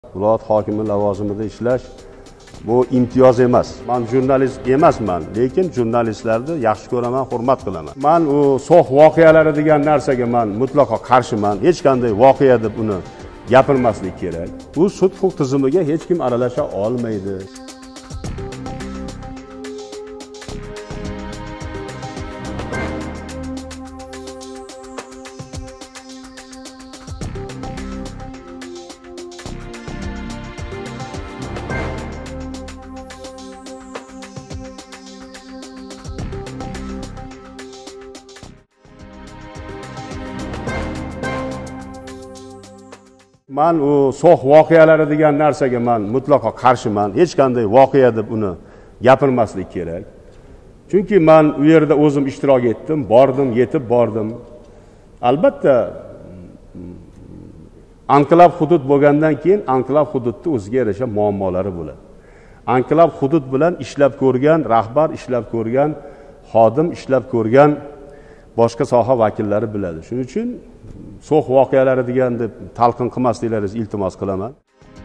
Viloyat hokimi lavozimida ishlash bu imtiyoz emas. Men jurnalist emasman, lekin jurnalistlarni yaxshi ko'raman, hurmat qilaman. Men u so'x voqealari degan narsaga men mutlaqo qarshiman. Hech qanday voqea deb uni gapirmaslik kerak. Bu sud huquq tizimiga hech kim aralasha olmaydi. Men u so'x voqealari degan narsaga men mutlaqo qarshiman. Hech qanday voqea deb uni gapirmaslik kerak. Chunki men u yerda o'zim ishtirok etdim, bordim, yetib bordim. Albatta anklav hudud bo'lgandan keyin anklav hududda o'ziga yarasha muammolari bo'ladi. Anklav hudud bilan ishlab ko'rgan rahbar, ishlab ko'rgan xodim, ishlab ko'rgan boshqa soha vakillari biladi. Shuning uchun so'x voqealari degan deb talqin qilmasliklaringizni iltimos qilaman.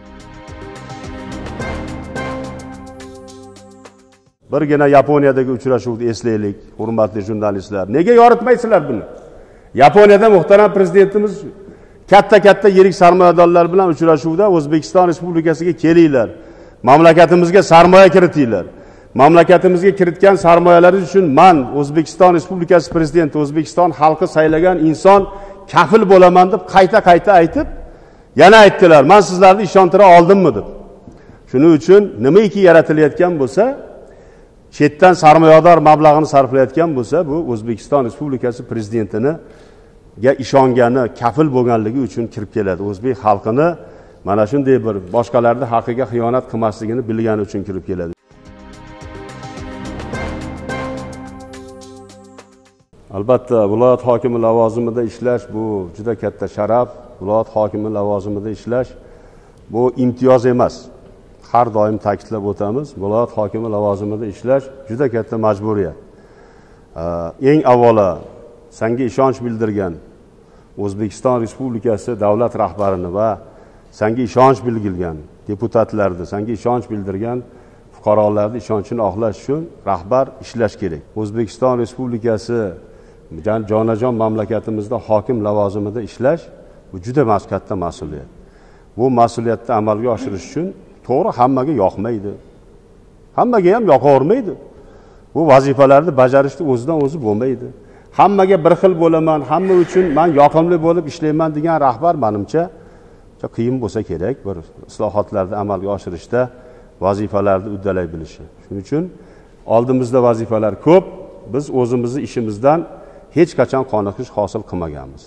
Birgina Yaponiyadagi uchrashuvni eslaylik, hurmatli jurnalistlar. Nega yoritmaysizlar buni? Yaponiyada muhtaram prezidentimiz katta yirik sarmoyadorlar bilan uchrashuvda O'zbekiston Respublikasiga kelinglar. Mamlakatimizga sarmoya kiritinglar. Mamlakatimizga kiritgan sarmoyalari uchun men O'zbekiston Respublikasi prezidenti, O'zbekiston xalqi saylagan inson kafil bo'laman deb qayta aytib, yana aytdilar, men sizlarni ishontira oldimmi deb. Shuning uchun nimaiki yaratilayotgan bo'lsa, chetdan sarmoyador mablag'ini sarflayotgan bo'lsa, bu O'zbekiston Respublikasi prezidentiga ishongani, kafil bo'lganligi uchun kirib keladi. O'zbek xalqini mana shunday bir boshqalarning haqqiga xiyonat qilmasligini bilgani uchun kirib keladi. Albatta, viloyat hokimi lavozimida ishlash bu juda katta sharaf. Viloyat hokimi lavozimida ishlash bu imtiyoz emas. Har doim ta'kidlab o'tamiz, viloyat hokimi lavozimida ishlash juda katta majburiyat. Eng avvalo senga ishonch bildirgan O'zbekiston Respublikasi davlat rahbarini va senga ishonch bildirgan deputatlarni, senga ishonch bildirgan fuqarolarning ishonchini oqlash uchun rahbar ishlash kerak. O'zbekiston Respublikasi jonajon mamlakatimizda hokim lavozimida ishlash bu juda katta mas'uliyat. Bu mas'uliyatni amalga oshirish uchun to'g'ri hammaga yoqmaydi. Hammaga ham yoqavermaydi. Bu vazifalarni bajarishni o'zidan o'zi bo'lmaydi. Hammaga bir xil bo'laman, hamma uchun men yoqimli bo'lib ishlayman degan rahbar menimcha qiyin bo'lsa kerak bir islohotlarni amalga oshirishda vazifalarni uddalay bilishi. Shuning uchun oldimizda vazifalar ko'p. Biz o'zimizni ishimizdan hech qachon qoniqish hosil qilmaganmiz.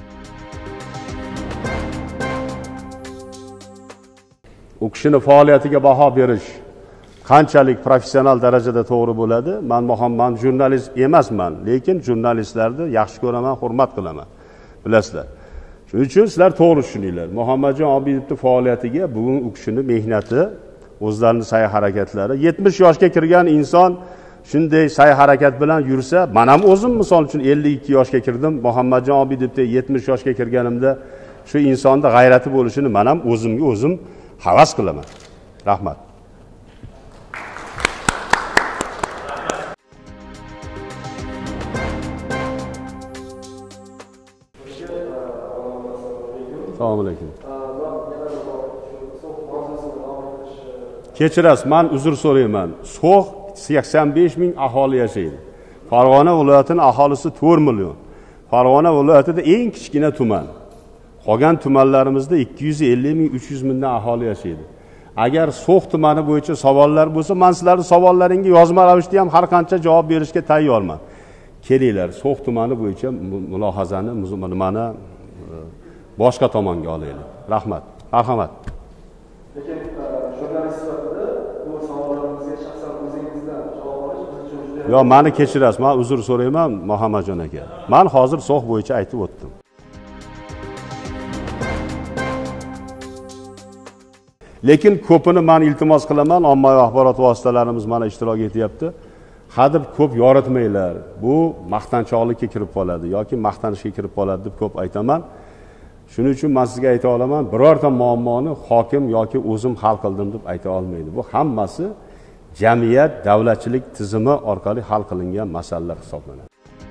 U kishining faoliyatiga baho berish qanchalik professional darajada to'g'ri bo'ladi? Men jurnalist emasman, lekin jurnalistlarni yaxshi ko'raman, hurmat qilaman. Bilasizlar. Shuning uchun sizlar to'g'ri tushuninglar. Muhammadjon Obidovning faoliyatiga bugun u kishining mehnati, o'zlarining sa'y-harakatlari, 70 yoshga kirgan inson shunday sa'y-harakat bilan yursa, men ham o'zim misol uchun 52 yoshga kirdim. Muhammadjon Obidovdek 70 yoshga kirganimda shu insonda g'ayrati bo'lishini men ham o'zimga o'zim havas qilaman. Rahmat. Assalomu alaykum. Kechirasiz, men uzr so'rayman. So'x 85 ming aholi yashaydi. Farg'ona viloyatining aholisi 4 million. Farg'ona viloyatida eng kichkina tuman. Qolgan tumanlarimizda 250 ming, 300 mingdan aholi yashaydi. Agar So'x tumani bo'yicha savollar bo'lsa, men sizlarning savollaringga yozma ravishda ham har qancha javob berishga tayyorman. Kelinglar, So'x tumani bo'yicha mulohazani, nimani boshqa tomonga olaylik. Rahmat. Marhamat. Lekin jurnalist sifatida bu savollarimizga shaxsan o'zingizdan javob olish biz uchun juda Yo, meni kechirasiz, men uzr so'rayman Muhammadjon aka. Men hozir So'x bo'yicha aytib o'tdim. Lekin ko'pini men iltimos qilaman, ommaviy axborot vositalarimiz mana ishtirok etyapti. Hadeb ko'p yoritmanglar. Bu maqtanchoqlikka kirib qoladi yoki maqtanishga kirib qoladi deb ko'p aytaman. Shuning uchun men sizga ayta olaman, birorta muammoni hokim yoki o'zim hal qildim deb ayta olmaydi. Bu hammasi jamiyat, davlatchilik tizimi orqali hal qilingan masalalar hisoblanadi.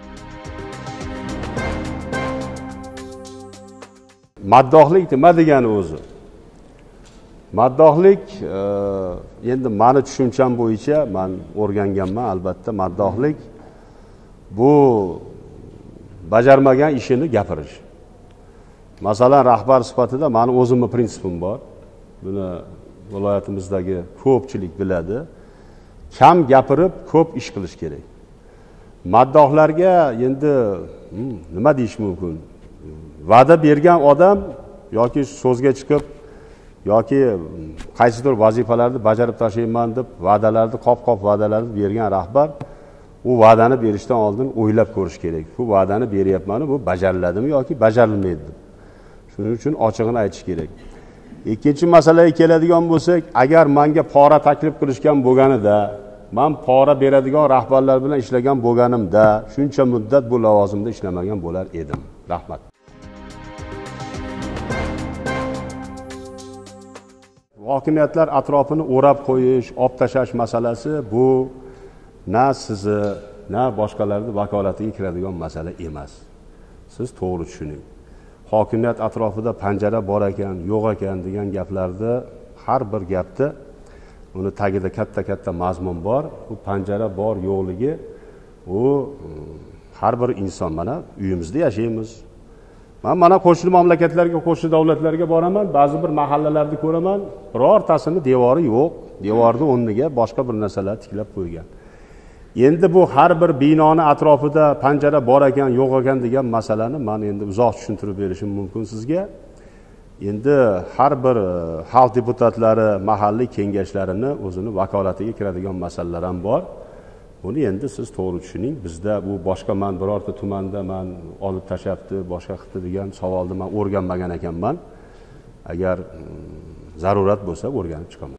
Maddohlik nima degani o'zi? Maddohlik endi meni tushuncham bo'yicha men o'rganganman, albatta maddohlik bu bajarmagan ishini gapirish. Masalan, rahbar sifatida meni o'zimning prinsipim bor. Buni viloyatimizdagi ko'pchilik biladi. Kam gapirib, ko'p ish qilish kerak. Maddohlarga endi nima deyish mumkin? Va'da bergan odam yoki so'zga chiqib yoki qaysidir vazifalarni bajarib tashlayman deb va'dalarni qop-qop va'dalarni bergan rahbar u va'dani berishdan oldin o'ylab ko'rish kerak. Bu va'dani beryapman, bu bajariladimi yoki bajarilmaydi. Shuning uchun ochig'ini aytish kerak. Ikkinchi masalaga keladigan bo'lsak, agar menga pora taklif qilishgan bo'lganida, men pora beradigan rahbarlar bilan ishlagan bo'lganimda, shuncha muddat bu lavozimda ishlamagan bo'lar edim. Rahmat. Hokimiyatlar atrofini o'rab qo'yish, olib tashlash masalasi bu na sizni, na boshqalarning vakolatiga kiradigan masala emas. Siz to'g'ri tushuning. Hokimiyat atrofida panjara bor ekan, yo'q ekan degan gaplarda har bir gapda uni tagida katta mazmun bor. Bu panjara bor yo'qligi u har bir inson mana uyimizda yashaymiz. Men mana qo'shni mamlakatlarga, qo'shni davlatlarga boraman, ba'zi bir mahallalarni ko'raman, birortasini devori yo'q, devorning o'rniga boshqa bir narsalar tiklab qo'ygan. Endi bu har bir binoni atrofida panjara bor ekan, yo'q ekan degan masalani men endi uzoq tushuntirib berishim mumkin sizga. Endi har bir xalq deputatlari mahalliy kengashlarini o'zini vakolatiga kiradigan masalalar ham bor. Buni endi siz to'g'ri tushuning. Bizda bu boshqa men birorta tumanda men olib tashlabdi, boshqa qildi degan savolni men o'rganmagan ekanman. Agar zarurat bo'lsa o'rganib chiqaman.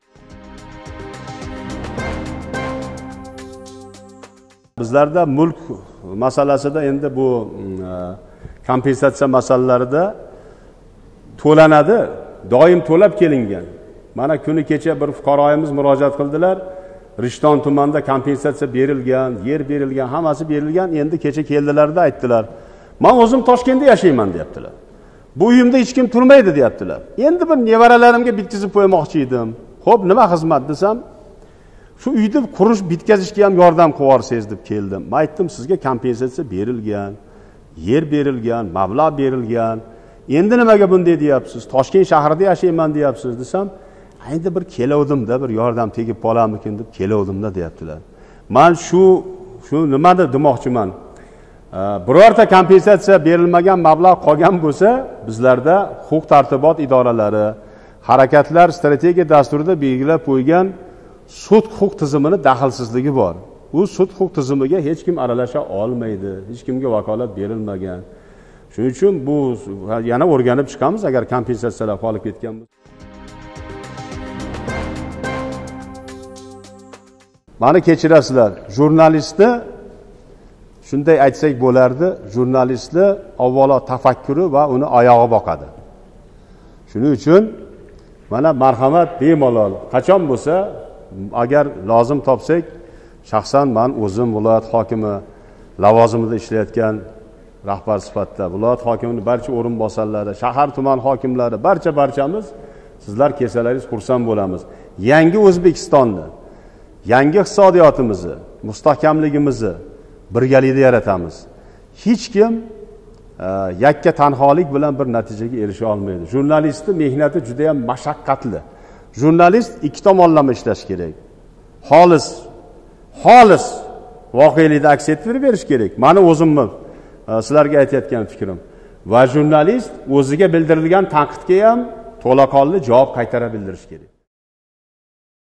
Bizlarda mulk masalasida endi bu kompensatsiya masalalarida to'lanadi, doim to'lab kelingan. Mana kuni kecha bir fuqaroyimiz murojaat qildilar. Rishton tumanida kompensatsiya berilgan, yer berilgan, hammasi berilgan. Endi kecha keldilarda aytdilar. Men o'zim Toshkentda yashayman deyaptilar. Bu uyimda hech kim turmaydi deyaptilar. Endi bir nevaralarimga bitkizib qo'ymoqchi edim. Xo'p, nima xizmat desam, shu uyni qurish bitkazishga ham yordam qivorsiz deb keldim. Men aytdim, sizga kompensatsiya berilgan, yer berilgan, mablag' berilgan. Endi nimaga bunday deyapsiz? Toshkent shahrida yashayman deyapsiz desam, endi bir kelavdimda, bir yordam tegib qolarmikin deb kelavdimda deyaptilar. Men shu nimani demoqchiman? Birorta kompensatsiya berilmagan mablag' qolgan bo'lsa, bizlarda huquq-tartibot idoralari, harakatlar strategiya dasturida belgilab qo'ygan sud huquq tizimini daxlsizligi bor. Bu sud huquq tizimiga hech kim aralasha olmaydi, hech kimga vakolat berilmagan. Shuning uchun bu yana o'rganib chiqamiz agar kompensatsiyalar qolib ketgan bo'lsa. Mani kechirasizlar, jurnalistni shunday aytsak bo'lardi, jurnalistni avvalo tafakkuri va uni oyog'i boqadi. Shuning uchun mana marhamat bemalol qachon bo'lsa, agar lozim topsak, shaxsan men o'zim viloyat hokimi lavozimida ishlayotgan rahbar sifatida, viloyat hokimining barcha o'rinbosarlari, shahar tuman hokimlari, barchamiz sizlar kelsalaringiz xursand bo'lamiz. Yangi O'zbekistonni, yangi iqtisodiyotimizni, mustahkamligimizni birgalikda yaratamiz. Hech kim yakka tanholik bilan bir natijaga erisha olmaydi. Jurnalistning mehnati juda ham mashaqqatli. Jurnalist ikki tomonlama ishlash kerak. Xolis voqelikda aks ettirib berish kerak. Meni o'zimni sizlarga aytayotgan fikrim. Va jurnalist o'ziga bildirilgan tanqidga ham to'laqonli javob qaytara bildirish kerak.